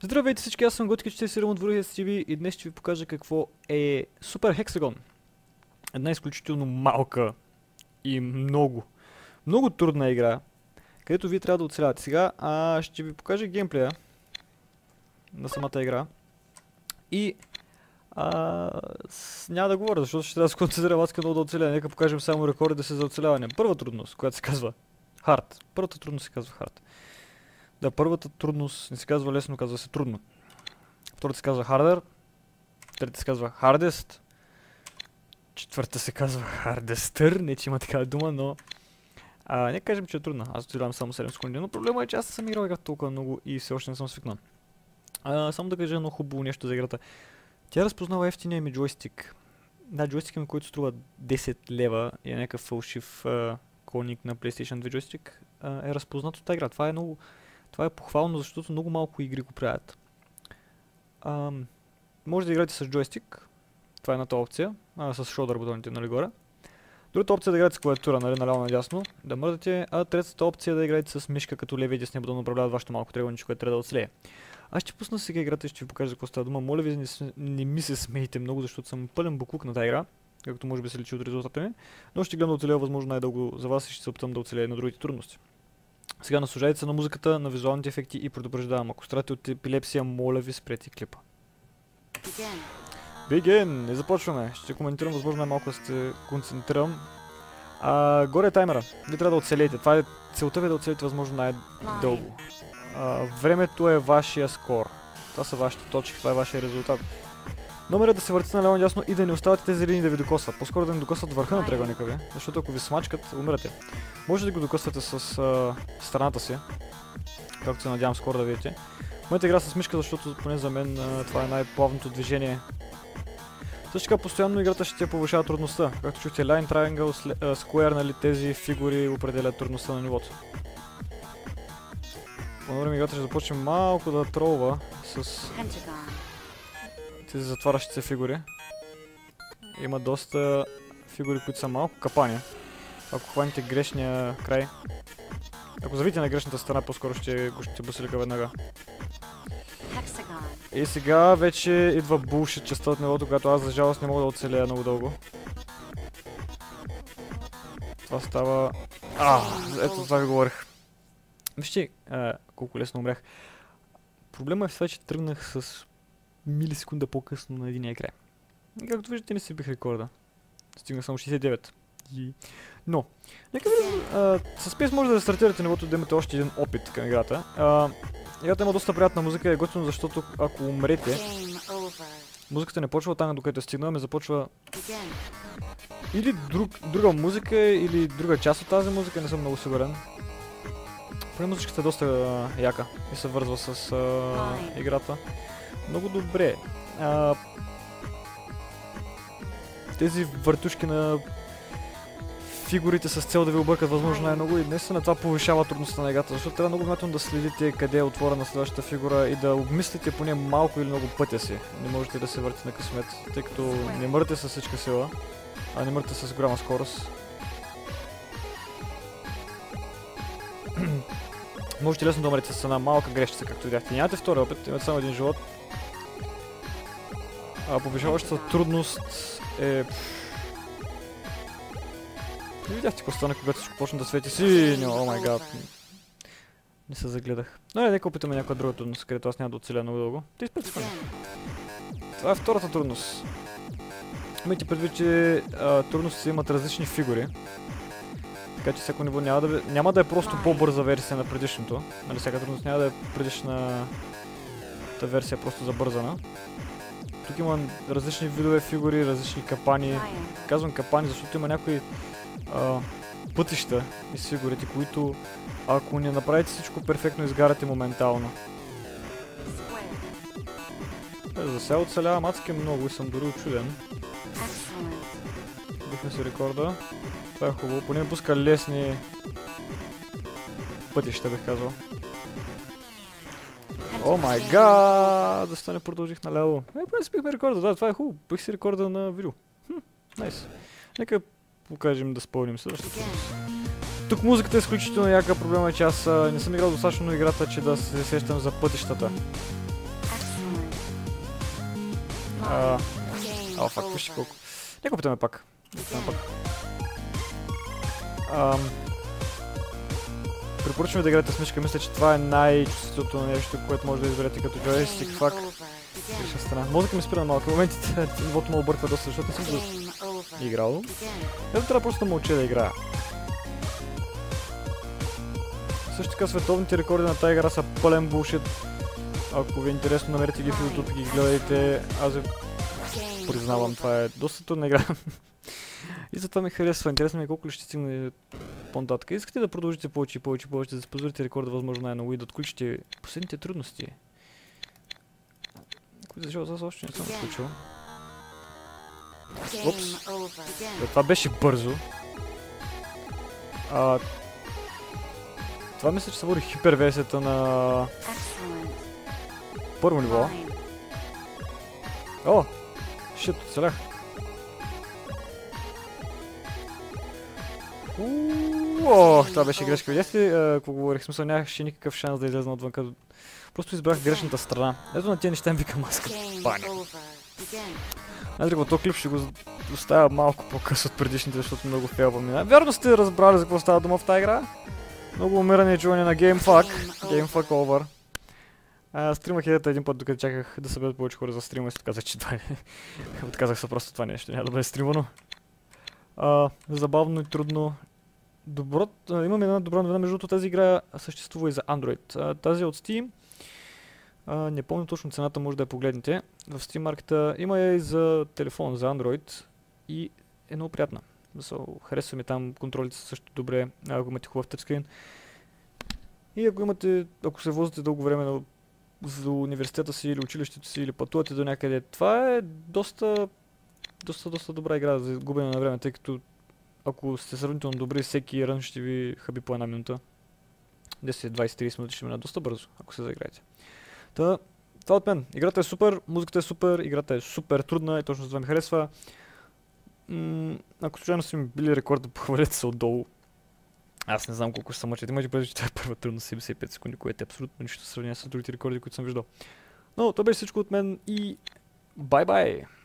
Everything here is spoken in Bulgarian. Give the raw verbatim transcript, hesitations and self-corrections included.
Здравейте всички, аз съм Готика четиридесет и седем от Warheads ти ви и днес ще ви покажа какво е Супер Хексагон. Една изключително малка и много, много трудна игра, където вие трябва да оцелявате. Сега а, ще ви покажа геймплея на самата игра и а, с... няма да говоря, защото ще трябва да се концентрирам, аз искам да оцеля. Нека покажем само рекордите си за оцеляване. Първа трудност, която се казва Hard. Първата трудност се казва Hard. Да, първата трудност не се казва лесно, казва се трудно. Втората се казва Harder. Третата се казва Hardest. Четвърта се казва Hardester. Не, че има такава дума, но... А, нека кажем, че е трудна. Аз оцелявам само седем секунди, но проблема е, че аз съм играл игра толкова много и все още не съм свикнал. А, само да кажа едно хубаво нещо за играта. Тя разпознава ефтиния ми джойстик. Да, джойстика ми, който струва десет лева и е някакъв фалшив а, коник на PlayStation две джойстик, а, е разпознат от тази игра. Това е много... Това е похвално, защото много малко игри го правят. А, може да играете с джойстик. Това е едната опция. А, с шолдър бутоните, нали горе. Другата опция е да играете с клавиатура, нали, наляво надясно. Да мърдате. А третата опция е да играете с мишка, като леви и десния бутон управляват вашето малко триъгълниче, което трябва да оцелее. Аз ще пусна сега играта и ще ви покажа за какво става дума. Моля ви, не, не ми се смейте много, защото съм пълен буклук на тази игра. Както може би се личи от резултата ми. Но ще гледам да оцелея възможно най-дълго за вас и ще се опитам да оцелея на другите трудности. Сега наслаждайте се на музиката, на визуалните ефекти и предупреждавам, ако страдате от епилепсия, моля ви спрете клипа. Begin! Не започваме. Ще коментирам възможно най-малко да се концентрирам. А, горе е таймера. Вие трябва да оцелеете. Това е целта ви да оцелите възможно най-дълго. Времето е вашия скор. Това са вашите точки, това е вашия резултат. Номер е да се въртите наляво надясно и да не оставате тези линии да ви докосват. По-скоро да не докосват върха на триъгълника ви, защото ако ви смачкат, умирате. Може да го докосвате с а, страната си, както се надявам скоро да видите. Моята игра с мишка, защото поне за мен а, това е най-плавното движение. Също така постоянно играта ще повишава трудността. Както чухте, Line, Triangle, Square, нали, тези фигури определят трудността на нивото. По време играта ще започне малко да тролва с тези затварящите се фигури. Има доста фигури, които са малко капани. Ако хваните грешния край, ако завите на грешната страна, по-скоро ще го ще бъсилика веднага. И сега вече идва булшит частта от нивото, която аз за жалост не мога да оцелея много дълго. Това става... А, ето това ви говорих. Вижте а, колко лесно умрях. Проблема е в това, че тръгнах с милисекунда по-късно на единия край. И както виждате, не си бих рекорда. Стигнах само шейсет и девет. И... Но, нека видим, с пес може да стартирате нивото, да имате още един опит към играта. А, играта има доста приятна музика и е готино, защото ако умрете, музиката не почва оттам, докато е стигнала, ме започва или друг, друга музика, или друга част от тази музика, не съм много сигурен. Поне музиката е доста а, яка и се вързва с а, играта. Много добре. А, тези въртушки на фигурите с цел да ви объркат възможно най-много и наистина това повишава трудността на играта, защото трябва много внимателно да следите къде е отвора на следващата фигура и да обмислите поне малко или много пътя си. Не можете да се въртите на късмет, тъй като не мърте с всичка сила, а не мърте с голяма скорост. Можете лесно да умрете с една малка грешчица, както видяхте. Нямате втори опит, имате само един живот. А повишаващата трудност е... Не видяхте какво стана, когато всичко почна да свети синьо, о май гад. Не се загледах. Но не, нека опитаме някаква друга трудност, където аз няма да оцеля много дълго. Те изпътваме. Това е втората трудност. Имайте предвид, че а, трудностите имат различни фигури. Така че всяко ниво няма да, няма да е просто по-бърза версия на предишното. Нали, всяка трудност няма да е предишната версия, просто забързана. Тук има различни видове фигури, различни капани. Казвам капани, защото има някои а, пътища из фигурите, които ако не направите всичко перфектно, изгарате моментално. Е, за сега оцелявам адски много и съм дори учуден. Бихме си рекорда. Това е хубаво, поне пуска лесни пътища, бих казал. О май гад! Защо не продължих наляво? Е, поне си бихме рекорда, да, това е хубаво. Бих си рекорда на видео. Хм, найс. Нека покажем да спълним следващото. Тук музиката е изключително яка, проблема е, че аз не съм играл достатъчно играта, че да се сещам за пътищата. А, о, фак, вижте колко. Нека опитаме пак. Опитаме пак. Ам... Препоръчваме да играете с мишка. Мисля, че това е най-чувствителното нещо, което може да изберете като джойстик. Фак. Грешна страна. Мозъка ми спира на малки моменти. Нивото му обърква доста, защото не съм го играл. Ето трябва просто да мълча да играя. Също така световните рекорди на тази игра са пълен булшит. Ако ви е интересно, намерете ги в YouTube и ги гледайте. Аз ви признавам, това е доста трудна игра. И затова ми харесва. Интересно ми е колко ли ще стигне по-нататък. Искате да продължите повече и повече и повече, да спозволите рекорда възможно най-много и да отключите последните трудности. Които за жал, аз още не съм отключил. Опс. Да, това беше бързо. А, това мисля, че се води хиперверсията на първо ниво. О! Шит, оцелях. Уоо, това беше грешка. Видяхте ли, ако говорих, смисъл нямаше никакъв шанс да излезна отвънка. Просто избрах грешната страна. Ето на тия неща им викам маска. Паня. Знаете ли, този клип ще го оставя малко по-късно от предишните, защото много фейл мина. Вярно сте разбрали за какво става дума в тази игра. Много умиране и чуване на GameFAQ. GameFAQ over. А, стримах идеята един път, докато чаках да съберат повече хора за стрима и се отказах, че това е... Отказах се просто това нещо, няма да бъде стримано. А, забавно и трудно. Добро... Имам една добра новина, между другото тази игра съществува и за Android. А, тази е от Steam. А, не помня точно цената, може да я погледнете. В Steam маркета има я и за телефон, за Android. И е много приятна. So, харесва ми там, контролите са също добре, ако имате хубав тъчскрин. И ако имате, ако се возите дълго време на, за университета си или училището си или пътувате до някъде, това е доста, доста, доста добра игра за губене на време, тъй като ако сте сравнително добри, всеки рън ще ви хаби по една минута. десет, двайсет, трийсет минути ще мина доста бързо, ако се заиграете. Та, това от мен. Играта е супер, музиката е супер, играта е супер трудна и точно за това ми харесва. М- ако случайно са ми били рекорда, похвалете се отдолу. Аз не знам колко ще се мъчат. Имайте предвид, че това е първа трудност седемдесет и пет секунди, което е абсолютно нищо в сравнение с другите рекорди, които съм виждал. Но това беше всичко от мен и бай-бай!